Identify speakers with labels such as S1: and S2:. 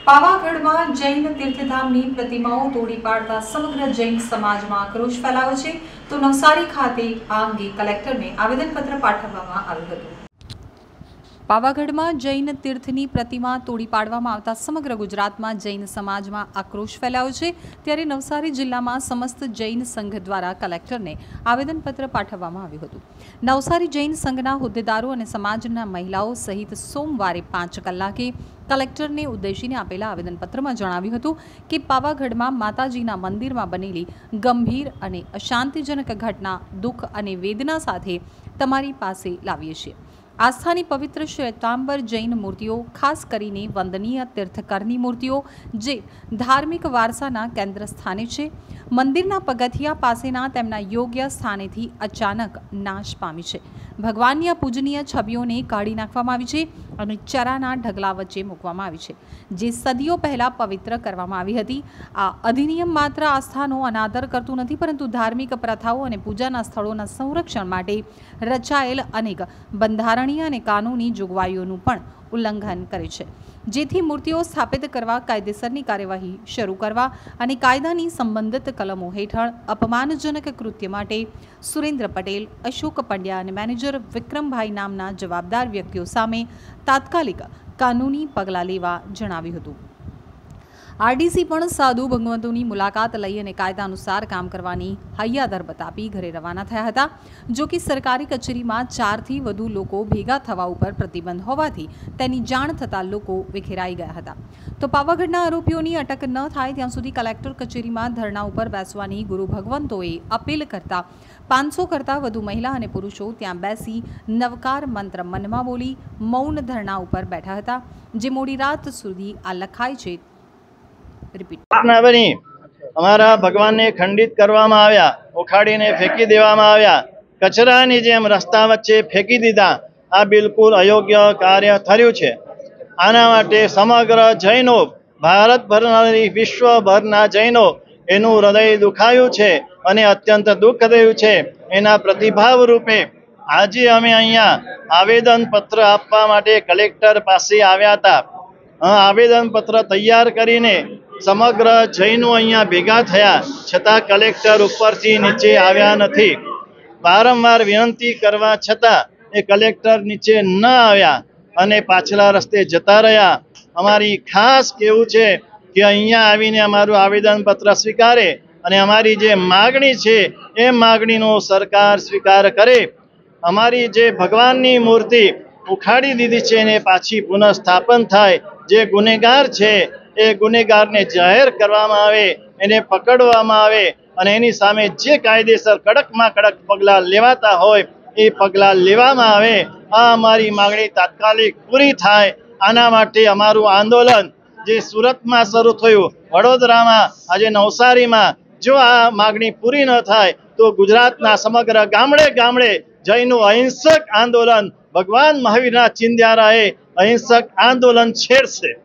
S1: પાવાગઢમાં જૈન તીર્થધામની પ્રતિમાઓ તોડી પાડતા સમગ્ર જૈન સમાજમાં આક્રોશ ફેલાયો છે તો નવસારી ખાતે આ અંગે કલેક્ટરને આવેદનપત્ર પાઠવવામાં આવ્યું હતું। પાવાગઢમાં જૈન તીર્થની પ્રતિમા તોડી પાડવામાં આવતા સમગ્ર ગુજરાતમાં જૈન સમાજમાં આક્રોશ ફેલાયો છે ત્યારે નવસારી જિલ્લામાં સમસ્ત જૈન સંઘ દ્વારા કલેક્ટરને આવેદનપત્ર પાઠવવામાં આવ્યું હતું। નવસારી જૈન સંઘના હોદ્દેદારો અને સમાજના મહિલાઓ સહિત સોમવારે 5 કલાકે કલેક્ટરને ઉદ્દેશીને આપેલા આવેદનપત્રમાં જણાવ્યું હતું કે પાવાગઢમાં માતાજીના મંદિરમાં બનેલી ગંભીર અને અશાંતિજનક ઘટના દુઃખ અને વેદના સાથે તમારી પાસે લાવીએ છીએ। આસ્થાની પવિત્ર શ્વેતાંબર જૈન મૂર્તિઓ, ખાસ કરીને વંદનીય તીર્થકરની મૂર્તિઓ જે ધાર્મિક વારસાના કેન્દ્ર સ્થાને છે, મંદિરના પગથિયા પાસેના તેમના યોગ્ય સ્થાનેથી અચાનક નાશ પામી છે। ભગવાનની આ પૂજનીય છબીઓને કાઢી નાખવામાં આવી છે અને ચરાના ઢગલા વચ્ચે મૂકવામાં આવી છે જે સદીઓ પહેલાં પવિત્ર કરવામાં આવી હતી। આ અધિનિયમ માત્ર આસ્થાનો અનાદર કરતું નથી પરંતુ ધાર્મિક પ્રથાઓ અને પૂજાના સ્થળોના સંરક્ષણ માટે રચાયેલ અનેક બંધારણીય અને કાનૂની જોગવાઈઓનું પણ ઉલ્લંઘન કરે છે, જેથી મૂર્તિઓ સ્થાપિત કરવા કાયદેસરની કાર્યવાહી શરૂ કરવા અને કાયદાની સંબંધિત કલમો હેઠળ અપમાનજનક કૃત્ય માટે સુરેન્દ્ર પટેલ, અશોક પંડ્યા અને મેનેજર વિક્રમભાઈ નામના જવાબદાર વ્યક્તિઓ સામે તાત્કાલિક કાનૂની પગલાં લેવા જણાવ્યું હતું। આરડીસી પણ સાધુ ભગવંતોની મુલાકાત લઈ અને કાયદા અનુસાર કામ કરવાની હૈયાદર બતાવી ઘરે રવાના થયા હતા। જો કે સરકારી કચેરીમાં 4 થી વધુ લોકો ભેગા થવા ઉપર પ્રતિબંધ હોવાથી તેની જાણ થતાં લોકો વિખેરાઈ ગયા હતા। તો પાવાગઢના આરોપીઓની અટક ન થાય ત્યાં સુધી કલેક્ટર કચેરીમાં ધરણા ઉપર બેસવાની ગુરુ ભગવંતોએ અપીલ કરતા 500 કરતાં વધુ મહિલા અને પુરુષો ત્યાં બેસી નવકાર મંત્ર મનમાં બોલી મૌન ધરણા ઉપર બેઠા હતા, જે મોડી રાત સુધી આ લખાય છે।
S2: અમારા ભગવાનને ખંડિત કરવામાં આવ્યા, ઉખાડીને ફેંકી દેવામાં આવ્યા, કચરાની જેમ રસ્તા વચ્ચે ફેંકી દીધા। આ બિલકુલ અયોગ્ય કાર્ય થયું છે। આના માટે સમગ્ર જૈનો, ભારતભરના વિશ્વભરના જૈનો એનું હૃદય દુખાયું છે અને અત્યંત દુઃખ થયું છે। એના પ્રતિભાવ રૂપે આજે અમે અહીંયા આવેદન પત્ર આપવા માટે કલેક્ટર પાસે આવ્યા હતા। આવેદન પત્ર તૈયાર કરીને સમગ્ર જૈનો અહીંયા ભેગા થયા છતાં કલેક્ટર ઉપરથી નીચે આવ્યા નથી। વારંવાર વિનંતી કરવા છતાં એ કલેક્ટર નીચે ન આવ્યા અને પાછલા રસ્તે જતા રહ્યા। અમારી ખાસ કહેવું છે કે અહીંયા આવીને અમારું આવેદન પત્ર સ્વીકારે અને અમારી જે માગણી છે એ માગણીનો સરકાર સ્વીકાર કરે। અમારી જે ભગવાનની મૂર્તિ ઉખાડી દીધી છે એને પાછી પુનઃસ્થાપન થાય। જે ગુનેગાર છે એ ગુનેગારને જાહેર કરવામાં આવે, એને પકડવામાં આવે અને એની સામે જે કાયદેસર કડકમાં કડક પગલાં લેવાતા હોય એ પગલાં લેવામાં આવે। આ અમારી માગણી તાત્કાલિક પૂરી થાય। આના માટે અમારું આંદોલન જે સુરતમાં શરૂ થયું, વડોદરામાં, આજે નવસારીમાં જો આ માગણી પૂરી ન થાય તો ગુજરાતના સમગ્ર ગામડે ગામડે જૈનનું અહિંસક આંદોલન ભગવાન મહાવીરના ચિંધ્યારાએ અહિંસક આંદોલન છેડશે।